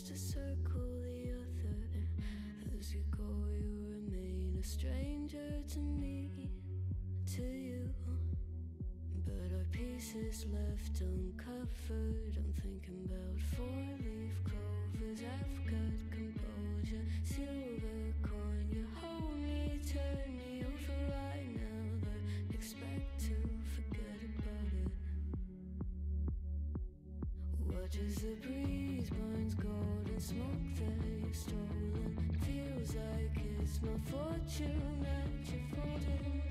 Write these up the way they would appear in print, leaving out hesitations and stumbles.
just to circle the other. As you go, you remain a stranger to me, to you. But our pieces left uncovered. I'm thinking about four-leaf clovers. I've got composure, silver coin. You hold me, turn me over right now, but expect to forget about it. Watch as the breeze burns golden smoke that you've stolen. Feels like it's my fortune that you're folding.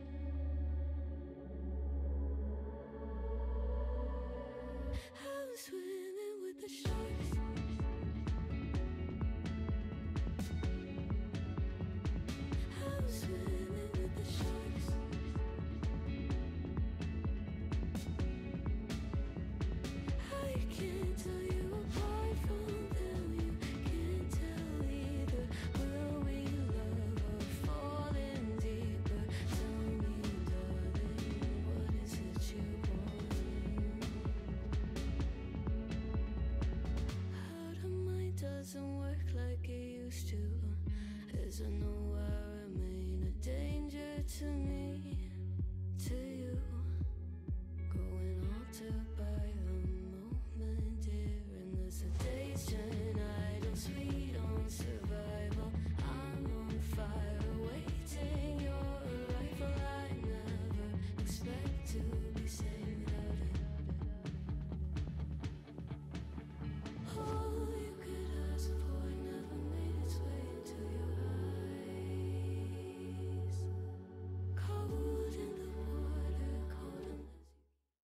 I'm swimming with the sharks. I'm swimming with the sharks. I can't tell you apart from them. You can't tell either. Will we love or fall in deeper? Tell me, darling, what is it you want? How the mind doesn't work like it used to, as I know I remain a danger to me.